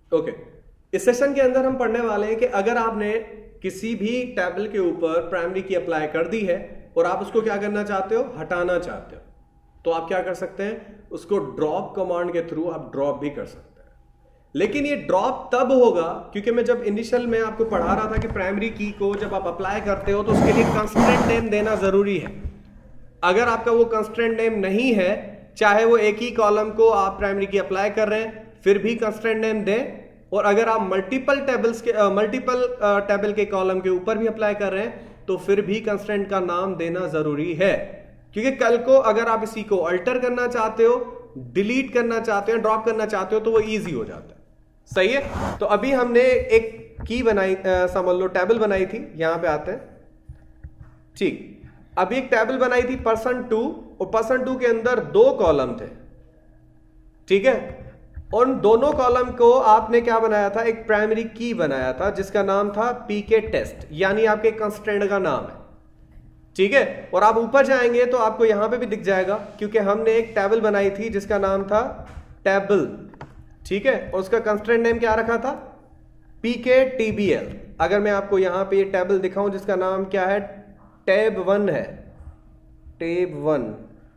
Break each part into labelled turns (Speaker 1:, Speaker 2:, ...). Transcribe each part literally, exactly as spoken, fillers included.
Speaker 1: Okay okay. इस session के अंदर हम पढ़ने वाले हैं कि अगर आपने किसी भी टेबल के ऊपर प्राइमरी की अप्लाई कर दी है और आप उसको क्या करना चाहते हो, हटाना चाहते हो, तो आप क्या कर सकते हैं, उसको ड्रॉप कमांड के थ्रू आप ड्रॉप भी कर सकते हैं। लेकिन ये ड्रॉप तब होगा क्योंकि मैं जब इनिशियल में आपको पढ़ा रहा था कि प्राइमरी की को जब आप अप्लाई करते हो तो उसके लिए कंस्ट्रेंट नेम देना जरूरी है। अगर आपका वो कंस्ट्रेंट नेम नहीं है, चाहे वो एक ही कॉलम को आप प्राइमरी की अप्लाई कर रहे हैं फिर भी कंस्ट्रेंट नेम दें, और अगर आप मल्टीपल टेबल्स के मल्टीपल टेबल के कॉलम के ऊपर भी अप्लाई कर रहे हैं तो फिर भी कंस्ट्रेंट का नाम देना जरूरी है। क्योंकि कल को अगर आप इसी को अल्टर करना चाहते हो, डिलीट करना चाहते हो, ड्रॉप करना चाहते हो तो वो इजी हो जाता है। सही है। तो अभी हमने एक की बनाई, समझ लो टेबल बनाई थी, यहां पे आते हैं। ठीक, अभी एक टेबल बनाई थी पर्सन टू, और पर्सन टू के अंदर दो कॉलम थे। ठीक है, उन दोनों कॉलम को आपने क्या बनाया था, एक प्राइमरी की बनाया था जिसका नाम था पीके टेस्ट, यानी आपके कंस्ट्रेंट का नाम है। ठीक है, और आप ऊपर जाएंगे तो आपको यहां पे भी दिख जाएगा क्योंकि हमने एक टेबल बनाई थी जिसका नाम था टेबल। ठीक है, और उसका कंस्ट्रेंट नेम क्या रखा था, पीके टीबीएल। अगर मैं आपको यहां पे ये टेबल दिखाऊं जिसका नाम क्या है, टैब वन है, टैब वन,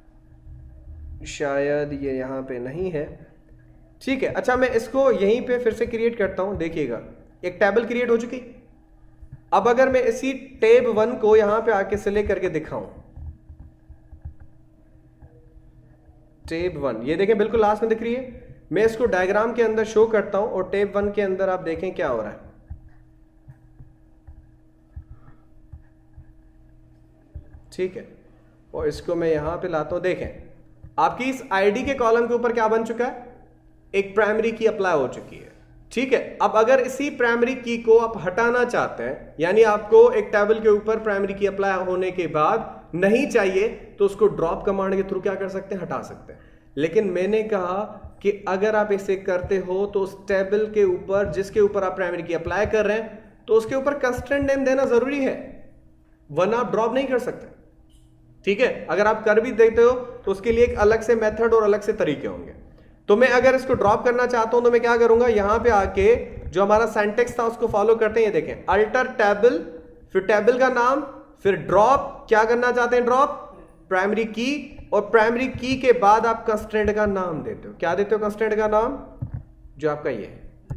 Speaker 1: शायद ये यहां पे नहीं है। ठीक है, अच्छा मैं इसको यहीं पे फिर से क्रिएट करता हूं, देखिएगा एक टेबल क्रिएट हो चुकी। अब अगर मैं इसी टैब वन को यहां पे आके सिलेक्ट करके दिखाऊं, टैब वन, ये देखें बिल्कुल लास्ट में दिख रही है। मैं इसको डायग्राम के अंदर शो करता हूं और टैब वन के अंदर आप देखें क्या हो रहा है। ठीक है, और इसको मैं यहां पे लाता हूं, देखें आपकी इस आईडी के कॉलम के ऊपर क्या बन चुका है, एक प्राइमरी की अप्लाई हो चुकी है। ठीक है, अब अगर इसी प्राइमरी की को आप हटाना चाहते हैं, यानी आपको एक टेबल के ऊपर प्राइमरी की अप्लाई होने के बाद नहीं चाहिए, तो उसको ड्रॉप कमांड के थ्रू क्या कर सकते हैं, हटा सकते हैं। लेकिन मैंने कहा कि अगर आप इसे करते हो तो उस टेबल के ऊपर जिसके ऊपर आप प्राइमरी की अप्लाई कर रहे हैं तो उसके ऊपर कंस्ट्रेंट नेम देना जरूरी है, वरना आप ड्रॉप नहीं कर सकते। ठीक है, अगर आप कर भी देते हो तो उसके लिए एक अलग से मेथड और अलग से तरीके होंगे। तो मैं अगर इसको ड्रॉप करना चाहता हूं तो मैं क्या करूंगा, यहां पे आके जो हमारा सिंटैक्स था उसको फॉलो करते हैं। ये देखें, अल्टर टेबल, फिर टेबल का नाम, फिर ड्रॉप, क्या करना चाहते हैं, ड्रॉप प्राइमरी की, और प्राइमरी की के बाद आप कंस्ट्रेंट का नाम देते हो। क्या देते हो, कंस्ट्रेंट का नाम, जो आपका ये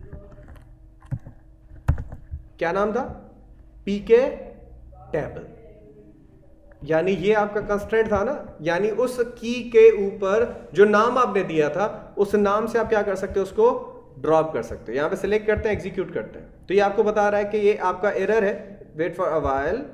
Speaker 1: क्या नाम था, पीके टेबल, यानी ये आपका कंस्ट्रेंट था ना, यानी उस की के ऊपर जो नाम आपने दिया था उस नाम से आप क्या कर सकते हो, उसको ड्रॉप कर सकते हो। यहां पे सिलेक्ट करते हैं, एग्जीक्यूट करते हैं, तो ये आपको बता रहा है कि ये आपका एरर है, वेट फॉर अ व्हाइल।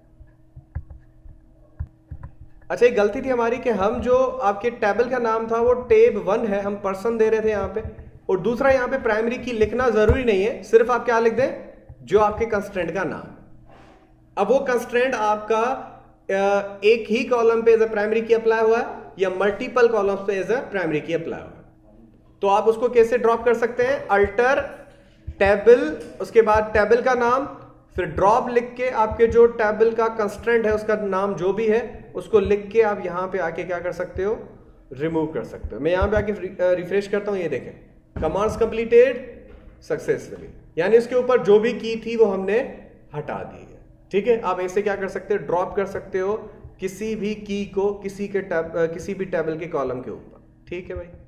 Speaker 1: अच्छा, एक गलती थी हमारी कि हम जो आपके टेबल का नाम था वो टेब वन है, हम पर्सन दे रहे थे यहां पे, और दूसरा यहां पे प्राइमरी की लिखना जरूरी नहीं है, सिर्फ आप क्या लिख दें, जो आपके कंस्ट्रेंट का नाम। अब वो कंस्ट्रेंट आपका एक ही कॉलम पे as a primary key apply हुआ है या मल्टीपल कॉलम्स पे as a primary key apply हुआ है, तो आप उसको कैसे ड्रॉप कर सकते हैं, अल्टर टेबल, उसके बाद टेबल का नाम, फिर ड्रॉप लिख के आपके जो टेबल का कंस्ट्रेंट है उसका नाम जो भी है उसको लिख के आप यहां पे आके क्या कर सकते हो, रिमूव कर सकते हो। मैं यहां पे आके रिफ्रेश करता हूं, ये देखें कमांड्स कंप्लीटेड सक्सेसफुली, यानी उसके ऊपर जो भी की थी वो हमने हटा दी है। ठीक है, आप ऐसे क्या कर सकते हो, ड्रॉप कर सकते हो किसी भी की को किसी के टैब किसी भी टेबल के कॉलम के ऊपर। ठीक है भाई।